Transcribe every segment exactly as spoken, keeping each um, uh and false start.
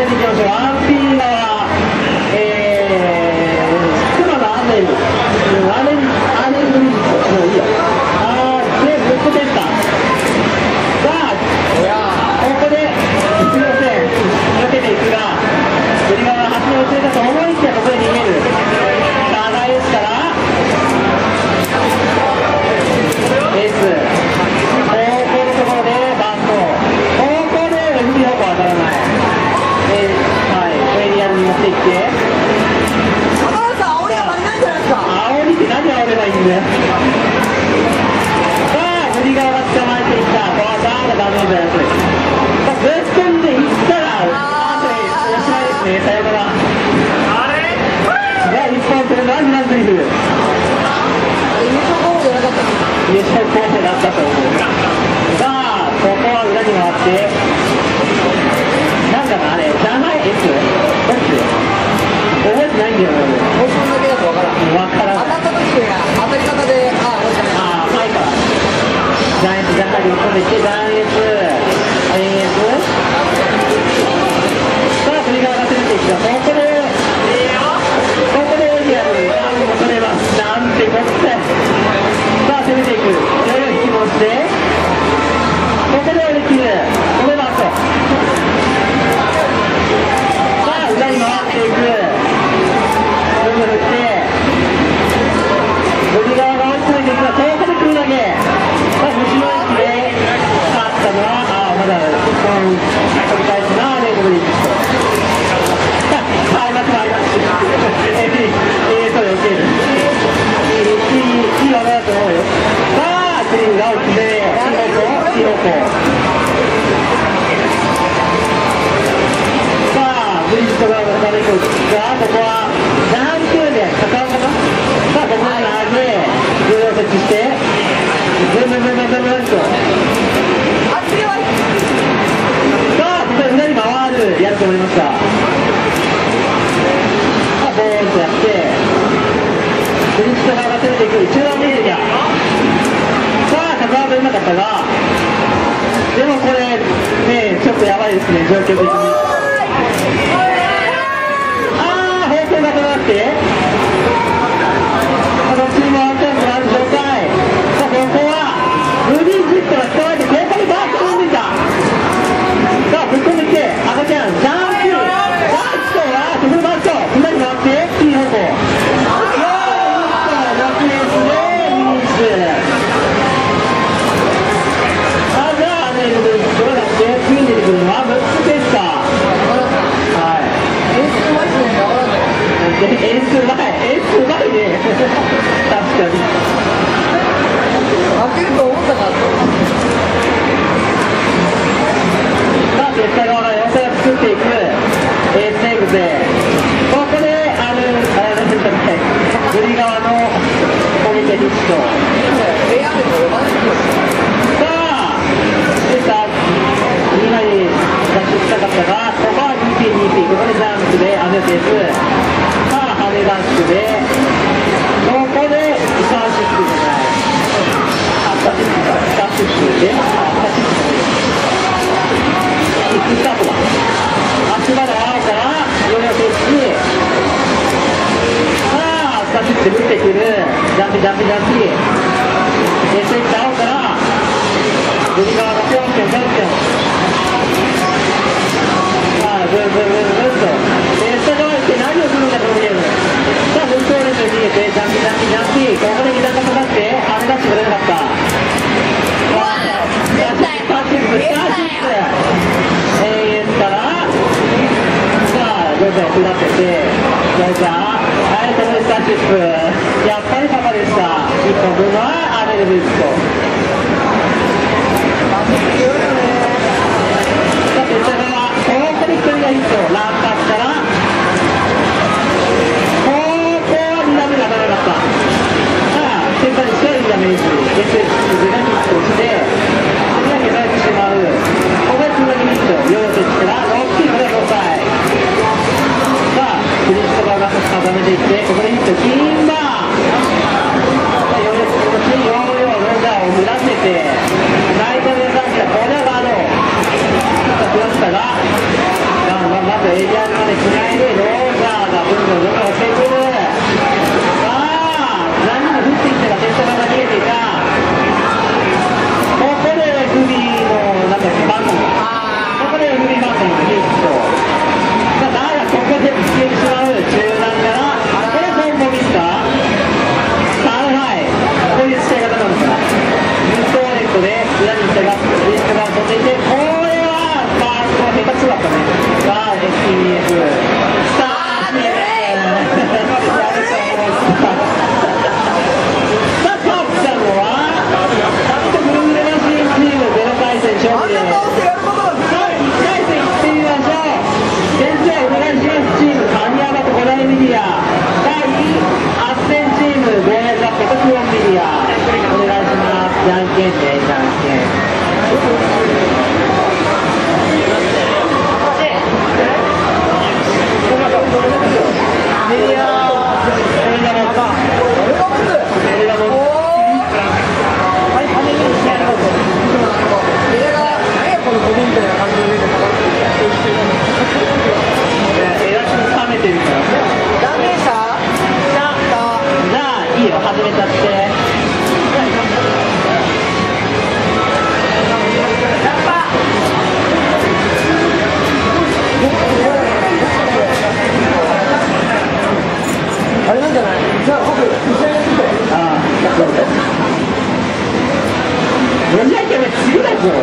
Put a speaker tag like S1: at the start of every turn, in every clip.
S1: ていきましょう。アンピー側、えー、熊のアネル、アネル、アネルブリッジ、もういいよ。あー、で、ブックテスター。さあ、ここで、すみません、避けていくが、ブリ側が端をついたと思いきや、ここで逃げる。さあ、大エースから、エース、ここのところでバント、ここで海方向当たらない、えー、はい、エリアに持っていって、
S2: 高橋さん、煽りは足りないんじゃないですか。
S1: 煽りって何煽ればいいんだよ。さあ、ブリ側が捕まえていった、このダーがダメージが安い。さあ、ぶっ飛んでいったら、あー、おしまいですね、さよなら。あれが一本取るのはフランスリフ。
S2: 優勝候補じゃなかったの。
S1: 優勝候補だったと思う。さあ、ここは裏に回って、なんだかあれ、じゃない S？ どっち？覚えてないんだよね。
S2: もう一本だけだとわからん。
S1: わからない。
S2: 当たった時に当たり方で、ああ、もしかない。
S1: ああ、前から。ジャイアンツ、ジャンハリを込めて、ジャイアンツ、アイエス。さあ、振り側が攻めていくが、ここで、ここでエリアル、あも取れます。なんてこって。さあ、攻めていく。それを引き戻して、ここで折り切る。これバット。さあ、裏に回っていく。ぐるぐる振って、ブリ側が追い詰めていくが、ここで来るだけ。さあ、後ろ駅で勝ったのは、ああ、まだ、一本取り返すな、レイドブリッジと。ありますあります。えー、そうよ、受ける。いい、いい技だと思うよ。さあ、スリムが落ちて、いい方向、いい方向。さあ、ブリッジとガードが出てくるが、ここは、何球で、高尾かな。さあ、ここに投げ、重要設置して、ズンズンズンズンズンズンと。
S2: あ、次は。
S1: さあ、ここで裏に回る、やると思いました。ボーンとやって、ブリッジとガーが攻めていく、中段で入れた。さあ、カバーとうまかったが、でもこれ、ね、ちょっとやばいですね、状況的に。あー、方向がとなって、このチームワンチャンスがある状態。さあ、ここは、ブリッジとが使われて、ここにバーッと飛んでいた。さあ、ぶっ込んできて、赤ちゃん、ジャンプ、バットは、そこでバット、裏に回って、いい方向。エースうまい、エースうまいね。確かに。
S2: 負けると思ったから。
S1: さあ、結果側がよんかいを作っていくエースセーブで、ここである、あれですかね、ブリ側の攻撃リッチと。
S2: エアでも呼ばない
S1: さあ、でさ、にまい脱出したかったが、ここは にピーにピー、ここでジャンプでアメテース。ハネダッシュで、ここでスターシップじゃない、あ、スターシップか、スターシップで、あ、スターシップか、キックスタートだ。足場の青からようやくし、さあ、スターシップで打ってくる、ジャンピジャンピジャンピ、で、センター青から、ブリ側がピョンピョンピョンピョン。さあ、ブンブンブンブンと、で、下側行って何をするんだ、このゲーム。さあ、分走レースに逃げて、ジャンピジャンピジャンピ、ここで膝がかかって、跳ね出してくれなかった。スターシップ、スターシップ、永遠から、さあ、ジョジョを下ってて、ジョジョ、はい、ここでスターシップ、やっぱりパパでした。一本分はアメルブリッジと。 クダウン飛んでいて、これはまあこれ下手くそだったね。さあ エスティービーエフ さあねさあ勝ったのはなんとぐるぐるマシンチームゼロかい戦勝利です。さあいっかい戦いってみましょう。先生お願いします。チーム神山と五大メディア対あっせんチームゴーヤザポトクオンメディアお願いします。じゃんけんね、じゃんけん。メディアメディアモンメディアモンはい、羽根にしてやろうと。メディアが何やこのコメントや感じでエラス冷めてるからダメーさじゃあいいよ、始めちゃってあれなんじゃない？じゃあ僕、一緒にやってて。ああ、そうだ。ごじゃいけど次だぞ。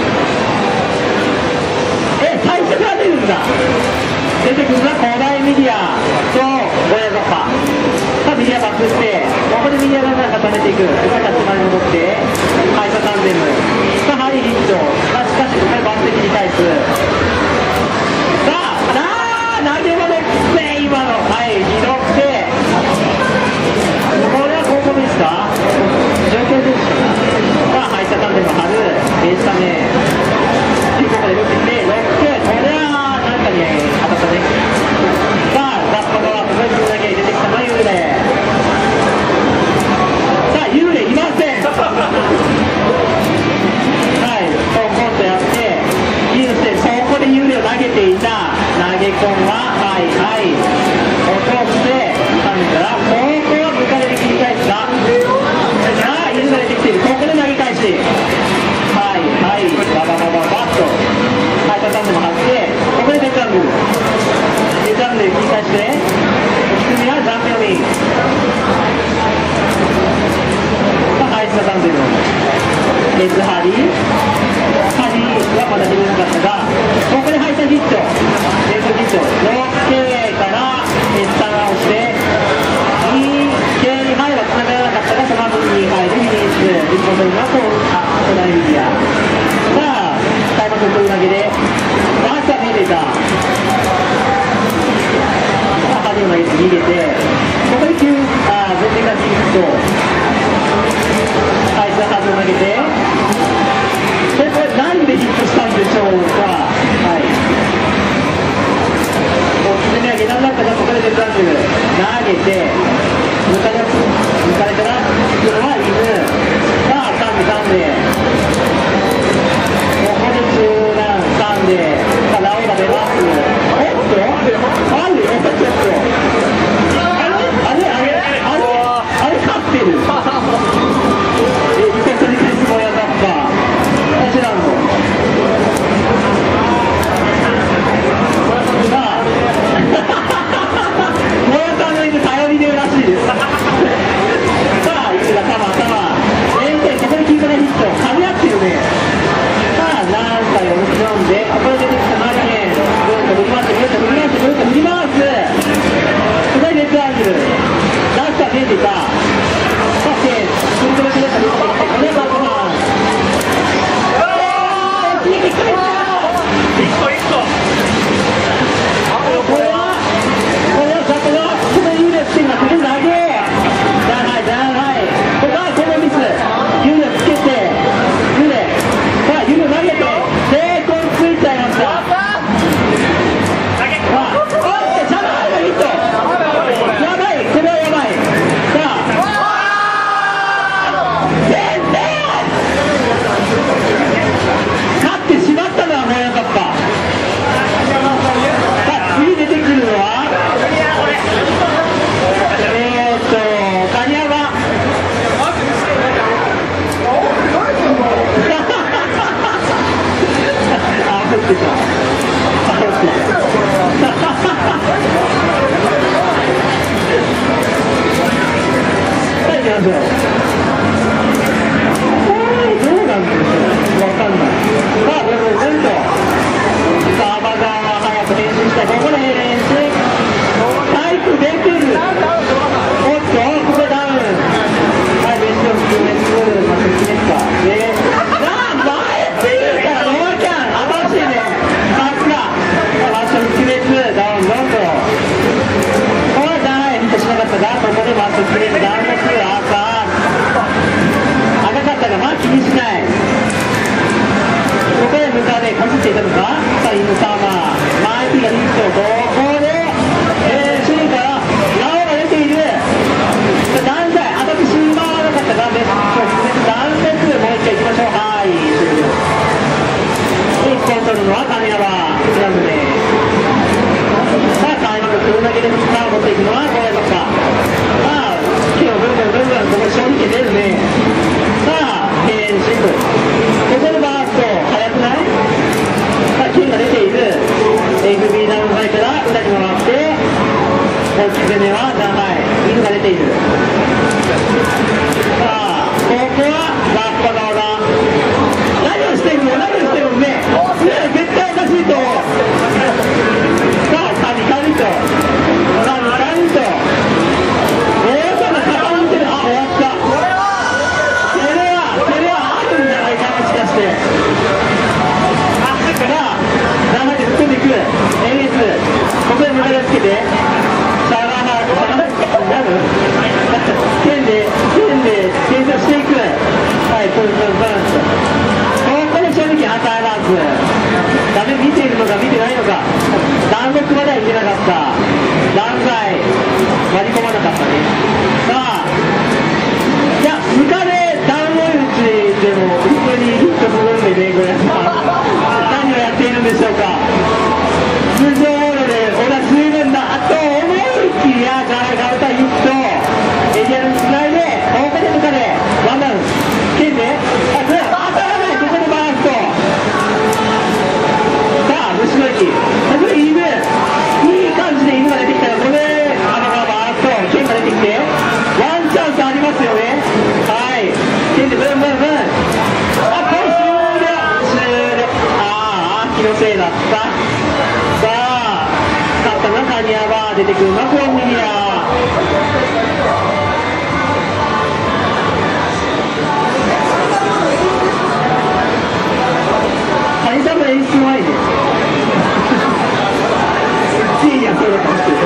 S1: え、最初から出るんだ。出てくるのは古代メディアとゴヤザッパ。さあ、メディアバックして、ここでメディアが固めていく。それから立ち回り戻って、敗者タンデム。さあ、ハリーヒット。まあ、しかし、これ抜擢に対す。さあ、なあ、投げ物って今の。はい、拾って。これは高校ですか？状況ですか？さあ、敗者タンデム張る。でしたね。ここで打ってきて、ロック。これは、なんかに当たったね。さあ、ザッパが特別だけ出てきたのは幽霊。さあ、幽霊いません。はい、ポンポンとやって、ユースでそこで幽霊を投げていた。投げ込んは、はいはい。落として、掴んだら、ここは抜かれて切り返した。さあ、犬が出てきている。ここで投げ返し。はいはい、バババババッと。はい、タンデム張って、ここでデカングル。デカングル切り返して、次はジャンピオミン。さあ、はい、タンデム。レッズハリー。ハリーはまだ出れなかったが、ここで敗者ヒット。レッズヒット。ロッケーから、エスターをして、にけいに入は繋がらなかったが、その後に入でフィニッシュ。一本取りますと、あ、古代メディア。さあ、開幕という投げで、バースが見えていた。さあ、ハリーを投げて逃げて、ここで急、あ、全然勝ちヒット。はい、さあ、ハリーを投げて、これ、これ何でヒットしたんでしょうか。はい。おすすめは下段だったが、ここでデカングル投げて、抜かれ、抜かれたら、引くのは犬。さあ、噛んで噛んで。ここで中段噛んで、さあ、ラオウが出ます。おっとあるよ、ちょっと。あれあれあれあれあれ勝ってる。え、一回取り返すゴーヤザッパ。知らんの。さあ、ゴーヤさんの犬頼りでらしいです。さあ、犬がカバーカバー。連戦、ここでキーパーヒット。噛み合ってるね。さあ、何回を読んで、ここで出てきたマリケン。ぐるっと振り回して、ぐるっと振り回して、ぐるっと振り回す。ここでレッドアングル。ラストは見えていた。そして、フルトレクレット出てきて、これがバットマン。一撃返した。一個一個。これは、これはザコが、ここで幽霊つけるな、ここで投げ。じゃない、じゃない。ここはこのミス。幽霊つけて、幽霊。さあ、幽霊投げて、成功ついちゃいました。投げ。さあ、おっと、じゃないのヒット。やばい、これはやばい。さあ、先生勝ってしまったのはゴーヤザッパ。さあ、次出てくるのはえーっとカニヤマ。あ、降ってた。あ、降ってた。はい、行きましょう。これどうなんでしょう。わかんない。 走っていたのか、さあインサーマー、マイピーがヒット、ここで、えー、首位からラオが出ている、何歳、当たってしまわなかったが、ベスト断裂、もう一回いきましょう、はい、で、一本取るのは金山、クラブで、さあ、開幕、黒投げでスターを持っていくのは、こうやりました。まあ、手をブンブンブンブン、ここ勝利権出るね。さあ、敬遠シンプル。ここのバースト、速くない？さあ、剣が出ている。エフビー ダウンサイから裏に回って、大きく目は長い。犬が出ている。さあ、ここはラッパ側だ。何をしてるの？何をしてるのね。ね、絶対おかしいと思う。さあ、カニカニと。カニカニと。大阪傾いてる。あ、終わった。これは、それは、それはあるんじゃないかもしかして。あ、だから、長いで突っ込んでいく。エース。ここで無駄がつけて。シャガーハー、シャガーハー、なる？剣で、剣で、検証していく。はい、プンプンプンと。ここで正直当たらず。ダメ見ているのか見てないのか。断獄まではいけなかった。断罪。割り込まなかったね。さあ、いや、ムカでダウン追い打ちでも普通にヒットするんでね、これ。何をやっているんでしょうか。通常オールで俺は十分だと思いきや、ガラガラタヒット。エリアにつないで、ここでムカで、ワンダウン。剣で、あ、これ当たらない、ここでバースト。さあ、虫の息。ここで犬。いい感じで犬が出てきたら、これで、あのバースト、剣が出てきて、ワンチャンスありますよね。はい。剣でブンブンブン。あ、これ終了。終了。ああ、気のせいだった。さあ、勝ったのはカニヤバー、出てくるのはコンビニア。カニさんの演出うまいね。いいや、そうだったんですよ。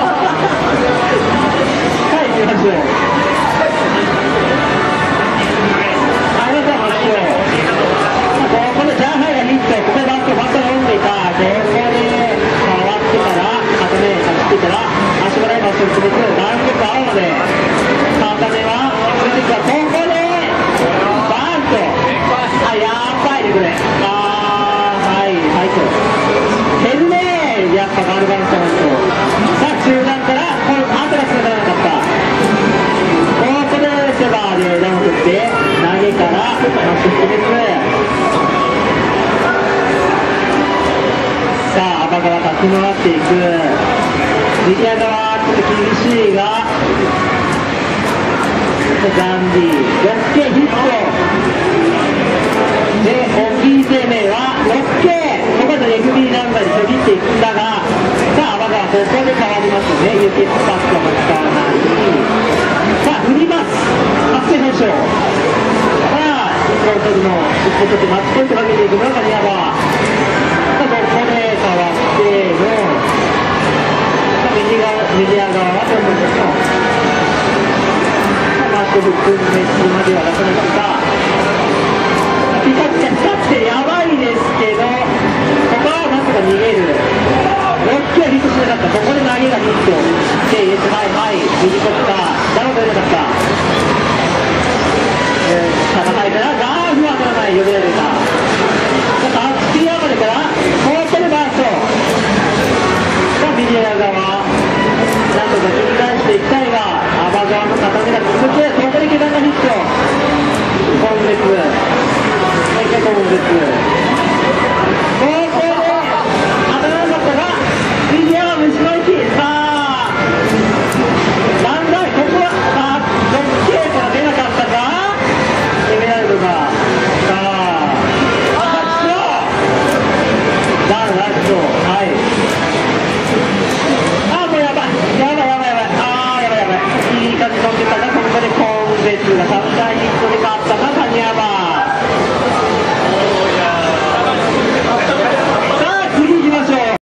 S1: はい、行きましょう。あなたの話を。ここでジャンハイがヒット、ここでバット、バットが読んでいた。ここで変わってから、片目走ってから、足払いバットを詰めて、何個か合うので、片目は、そしてここで、バンと、あ、やばいね、これ。あー、はい、はいと。減るねー、やっぱガルバンさんと。さあ、中段から、この後がつながらなかった。ここでセバーでダウン取って、投げから、マッシュスミス。さあ、アバ側立ち回っていく。右側、ちょっと厳しいが、ダンディ、ろっけいヒット。で、大きい生命はろっけい。ここで エフビー ナンバーでちょぎっていくんだが、さあ、アバ側、ここで変わりますね。ユキスパットも使わない。さあ、振ります。発生保証。さあ、一本取るの、一本取ってマッチポイントかけていくのがカニヤバー。ここで変わっての、右側、右側はどんどんどんどん。マットフックメッツまではなかなか。ピカピカ光ってやばいですけど、ここはなんとか逃げる。ろっけいはヒットしなかった。ここで投げがヒット。で、イエス、はいはい、右取った。ダウン取れなかった。えー、戦いから、ガーフは当たらない。呼びられた。さあ、スピアまでから、ここでバースト。さあ、右側、なんとか切り返していきたいが、アバ側の片目が続く。ここで下段がヒット。コンベック。もう一回コンベック。